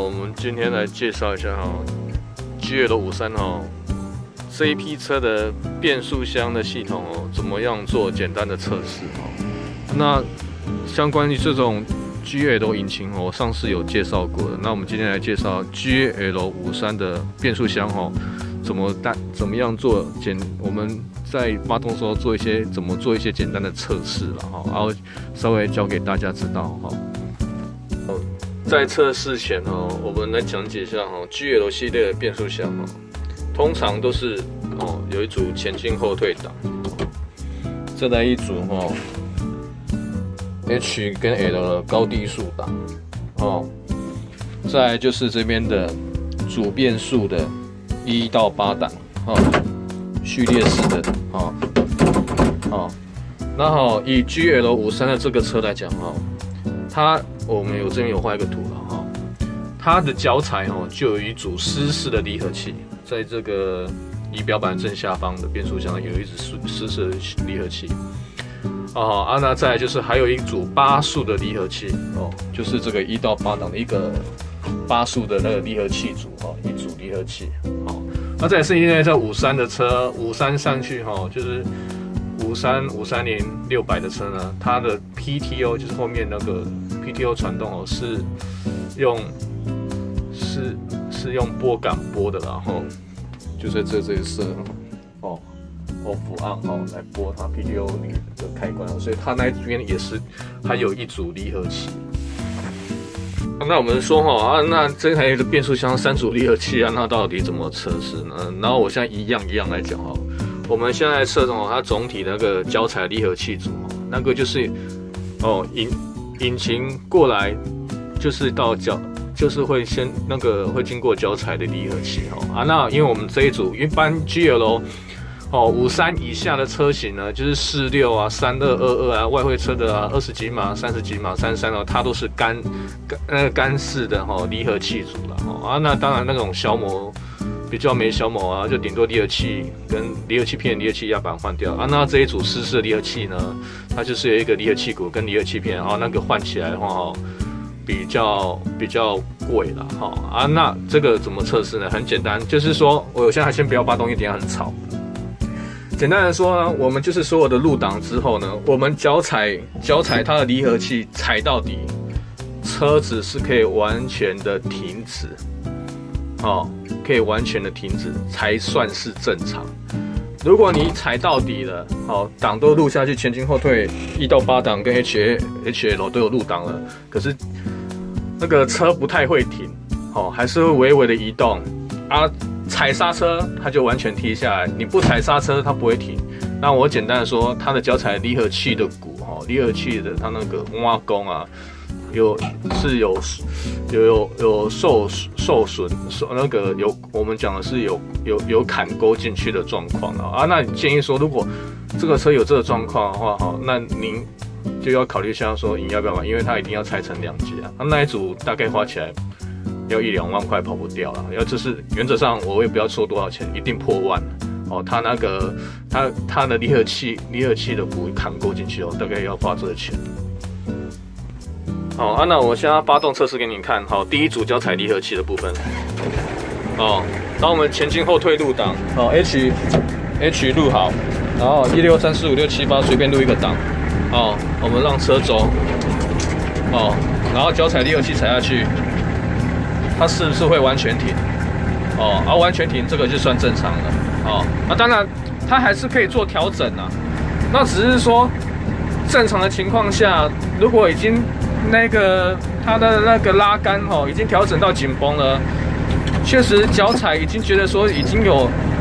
我们今天来介绍一下GL53这一批车的变速箱的系统怎么样做简单的测试那相关于这种 GL 引擎我上次有介绍过的，那我们今天来介绍 GL53的变速箱怎么样做我们在发动的时候怎么做一些简单的测试了然后稍微教给大家知道在测试前我们来讲解一下GL 系列的变速箱通常都是有一组前进后退档，再来一组H 跟 L 的高低速档再来就是这边的主变速的1到8档序列式的那以 GL53的这个车来讲我们这边有画一个图了它的脚踩就有一组湿式的离合器，在这个仪表板正下方的变速箱有一组湿式的离合器那再来就是还有一组8速的离合器就是这个1到8档的一个8速的那个离合器组一组离合器那再来是因为这53的车53上去就是530 600的车呢，它的 PTO 就是后面那个 PTO 传动是用拨杆拨的啦就在这里设off on 来拨它 PTO 的开关所以它那边也是还有一组离合器那我们说那这台的变速箱3组离合器那到底怎么测试呢？然后我现在一样来讲我们现在测它总体那个脚踩离合器组那个就是引擎过来就是到脚就是会先会经过脚踩的离合器那因为我们这一组一般 GL 53以下的车型呢，就是46 32 22外汇车的20几码、30几码、33它都是干式的离合器组了那当然那种消磨比较没消磨就顶多离合器跟离合器片、离合器压板换掉那这一组湿式的离合器呢，它就是有一个离合器骨跟离合器片那个换起来的话比较贵了那这个怎么测试呢？很简单，就是说我现在先不要发动一点很吵。简单的说呢，我们就是所有的入档之后呢，我们脚踩它的离合器踩到底，车子是可以完全的停止可以完全的停止才算是正常。如果你踩到底了档都入下去，前进后退1到8档跟 HL 都有入档了，可是那个车不太会停还是会微微的移动踩刹车它就完全踢下来，你不踩刹车它不会停。那我简单的说，它的脚踩离合器的骨离合器的它那个挖工有受损，那个我们讲的是有砍钩进去的状况那你建议说，如果这个车有这个状况的话那您就要考虑一下说你要不要买，因为它一定要拆成2节那一组大概花起来要1、2万块跑不掉了，就是原则上我也不要说多少钱，一定破万它它的离合器的骨砍钩进去大概要花这个钱。那我现在发动测试给你看第一组脚踩离合器的部分当我们前进后退入档H 录好，然后1、6、3、4、5、6、7、8随便录一个档我们让车走然后脚踩离合器踩下去，它是不是会完全停完全停这个就算正常了当然它还是可以做调整那只是说正常的情况下，如果已经它的那个拉杆已经调整到紧绷了，确实脚踩已经觉得说已经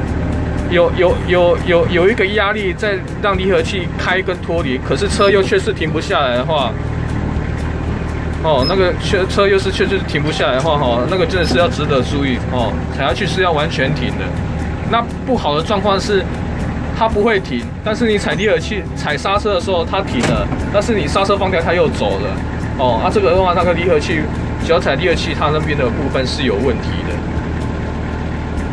有一个压力在让离合器开跟脱离，可是车又确实停不下来的话那个车又是确实停不下来的话那个真的是要值得注意踩下去是要完全停的。那不好的状况是它不会停，但是你踩离合器踩刹车的时候它停了，但是你刹车放掉它又走了这个的话那个离合器脚踩离合器它那边的部分是有问题的